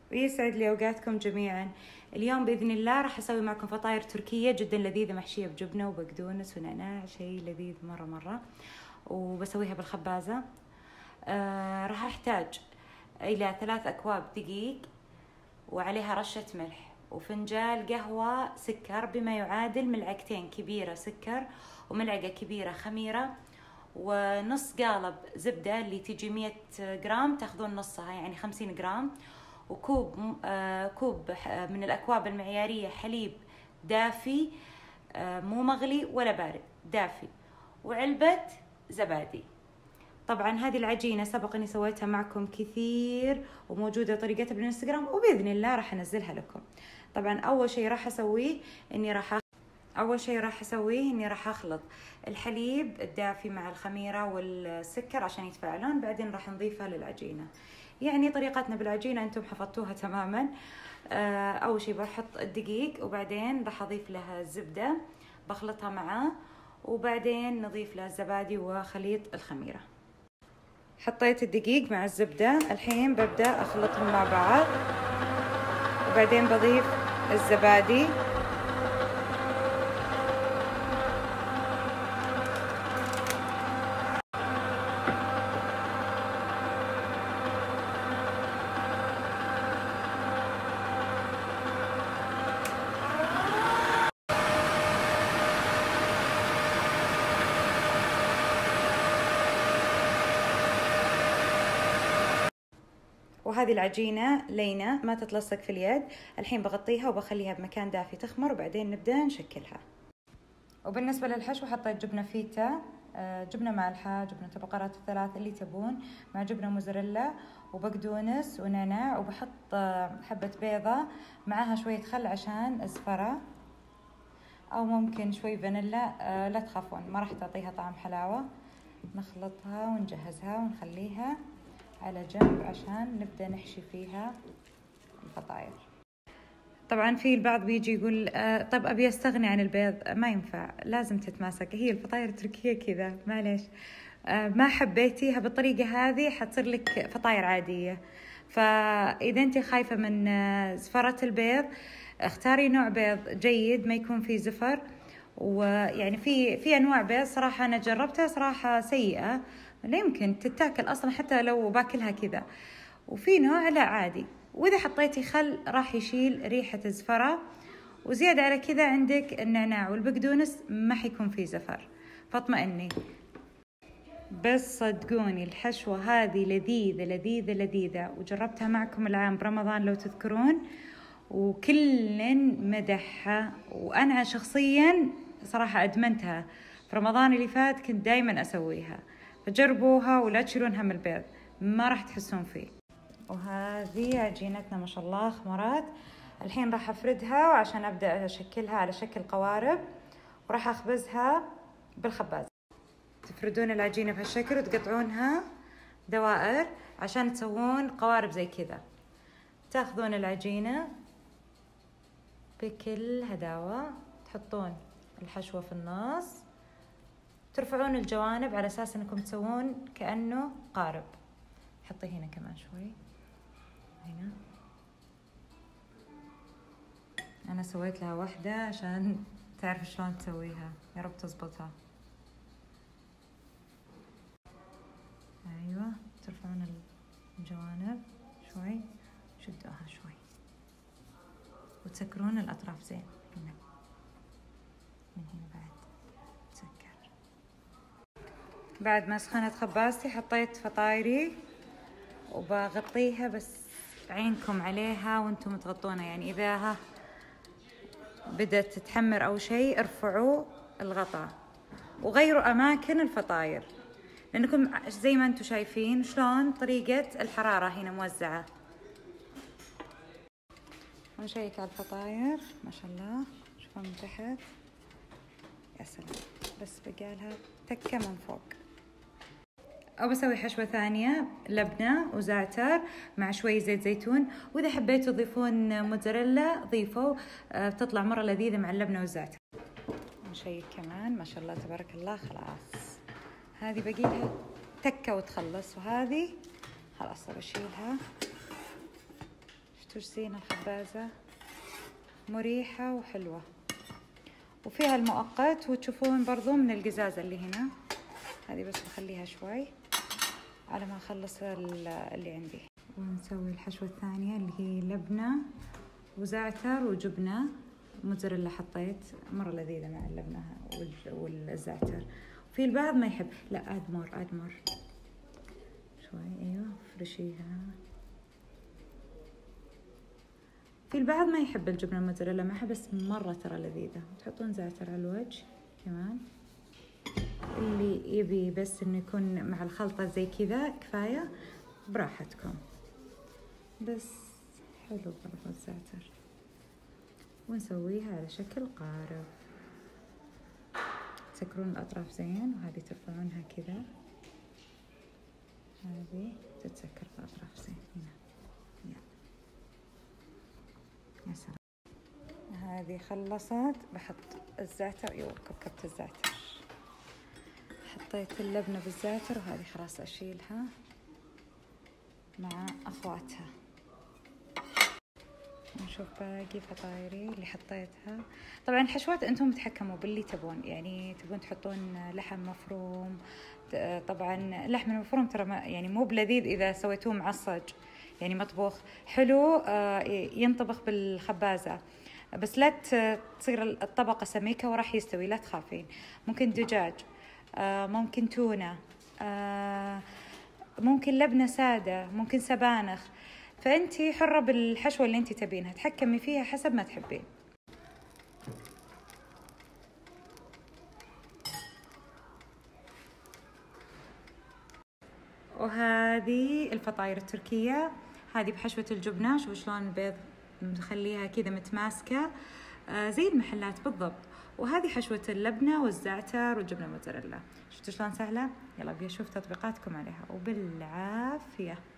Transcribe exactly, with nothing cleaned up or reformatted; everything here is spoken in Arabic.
ويسعد لي أوقاتكم جميعا. اليوم بإذن الله راح أسوي معكم فطاير تركية جدا لذيذة محشية بجبنة وبقدونس ونعناع، شيء لذيذ مرة مرة، وبسويها بالخبازة. آه راح أحتاج إلى ثلاث أكواب دقيق وعليها رشة ملح، وفنجال قهوة سكر بما يعادل ملعقتين كبيرة سكر وملعقة كبيرة خميرة، ونص قالب زبدة اللي تيجي مية جرام تاخذون نصها يعني خمسين جرام، وكوب آه كوب من الأكواب المعيارية حليب دافي آه مو مغلي ولا بارد، دافي، وعلبة زبادي. طبعا هذه العجينة سبق اني سويتها معكم كثير وموجودة طريقتها بالانستغرام، وبإذن الله راح انزلها لكم. طبعا اول شيء راح اسويه اني راح اول شيء راح اسويه اني راح اخلط الحليب الدافي مع الخميرة والسكر عشان يتفاعلون، بعدين راح نضيفها للعجينة. يعني طريقتنا بالعجينة انتم حفظتوها تماما. اول شيء بحط الدقيق وبعدين راح اضيف لها الزبدة بخلطها معاه، وبعدين نضيف لها الزبادي وخليط الخميرة. حطيت الدقيق مع الزبدة، الحين ببدأ أخلطهم مع بعض، وبعدين بضيف الزبادي وهذه العجينة لينة ما تتلصق في اليد. الحين بغطيها وبخليها بمكان دافي تخمر، وبعدين نبدأ نشكلها. وبالنسبة للحشو حطيت جبنة فيتا، جبنة مالحة، جبنة البقرات الثلاث اللي تبون، مع جبنة موزاريلا وبقدونس ونعناع، وبحط حبة بيضة معها شوية خل عشان الزفرة، أو ممكن شوي فانيلا، لا تخافون ما راح تعطيها طعم حلاوة. نخلطها ونجهزها ونخليها على جنب عشان نبدأ نحشي فيها الفطاير. طبعا في البعض بيجي يقول آه طب أبي أستغني عن البيض، ما ينفع، لازم تتماسك، هي الفطاير التركية كذا، معليش. آه ما حبيتيها بالطريقة هذه حتصير لك فطاير عادية. فإذا أنت خايفة من آه زفرة البيض، اختاري نوع بيض جيد ما يكون فيه زفر. ويعني في في أنواع بيض صراحة أنا جربتها صراحة سيئة، لا يمكن تتاكل أصلا حتى لو باكلها كذا، وفي نوع لا عادي. وإذا حطيتي خل راح يشيل ريحة الزفرة، وزيادة على كذا عندك النعناع والبقدونس ما حيكون فيه زفر، فاطمئني. بس صدقوني الحشوة هذه لذيذة لذيذة لذيذة، وجربتها معكم العام برمضان لو تذكرون، وكل مدحها، وأنا شخصيا صراحة أدمنتها. في رمضان اللي فات كنت دايما أسويها، فجربوها ولا تشيلون هم البيض، ما راح تحسون فيه. وهذه عجينتنا ما شاء الله خمرات. الحين راح أفردها وعشان أبدأ أشكلها على شكل قوارب، وراح أخبزها بالخباز. تفردون العجينة بهالشكل وتقطعونها دوائر عشان تسوون قوارب زي كذا. تاخذون العجينة بكل هداوة، تحطون الحشوة في النص، ترفعون الجوانب على أساس أنكم تسوون كأنه قارب. حطي هنا كمان شوي، هنا أنا سويت لها واحدة عشان تعرف شلون تسويها، يا رب تزبطها. أيوة ترفعون الجوانب شوي، شدوها شوي، وتسكرون الأطراف زين. هنا من هنا بعد تسكر. بعد ما سخنت خبازتي حطيت فطايري وبغطيها، بس عينكم عليها وانتم تغطونها، يعني إذا ها بدأت تتحمر أو شيء ارفعوا الغطاء وغيروا أماكن الفطاير، لأنكم زي ما انتم شايفين شلون طريقة الحرارة هنا موزعة. ونشيك على الفطاير ما شاء الله، شوفوا من تحت، يا سلام، بس بقالها تكة من فوق. أو بسوي حشوة ثانية لبنة وزعتر مع شوي زيت زيتون، وإذا حبيتوا تضيفون موتزاريلا ضيفوا، بتطلع مرة لذيذة مع اللبنة والزعتر. نشيك كمان ما شاء الله تبارك الله. خلاص هذه بقي لها تكة وتخلص، وهذه خلاص بشيلها. شفتوا ايش زين الخبازة، مريحة وحلوة، وفيها المؤقت، وتشوفون برضو من القزازة اللي هنا. هذه بس بخليها شوي على ما اخلص اللي عندي. ونسوي الحشوة الثانية اللي هي لبنة وزعتر وجبنة موتزاريلا. حطيت مرة لذيذة مع اللبنة والزعتر. في البعض ما يحب، لا اد مور اد مور شوي. ايوه فرشيها. في البعض ما يحب الجبنة الموتزاريلا معها، بس مرة ترى لذيذة. تحطون زعتر على الوجه كمان. اللي يبي بس انه يكون مع الخلطة زي كذا كفاية، براحتكم، بس حلو برضو الزعتر. ونسويها على شكل قارب. تسكرون الأطراف زين، وهذه ترفعونها كذا. هذه تتسكر الأطراف زين هنا. يلا يا سلام. هذه خلصت، بحط الزعتر. يو كبكبت الزعتر. حطيت اللبنة بالزعتر، وهذه خلاص أشيلها مع أخواتها. نشوف باقي فطايري اللي حطيتها. طبعا الحشوات انتم تحكموا باللي تبون، يعني تبون تحطون لحم مفروم. طبعا اللحم المفروم ترى يعني مو بلذيذ اذا سويتوه معصج، يعني مطبوخ حلو ينطبخ بالخبازة، بس لا تصير الطبقة سميكة وراح يستوي، لا تخافين. ممكن دجاج، ممكن تونة، ممكن لبنة سادة، ممكن سبانخ. فأنتي حرة بالحشوة اللي أنتي تبينها، تحكمي فيها حسب ما تحبين. وهذه الفطاير التركية، هذه بحشوة الجبنة. شوفوا شلون البيض مخليها كذا متماسكة آه زي المحلات بالضبط. وهذه حشوة اللبنة والزعتر والجبنة موتزاريلا. شفتوا شلون سهلة؟ يلا أبي أشوف تطبيقاتكم عليها، وبالعافية.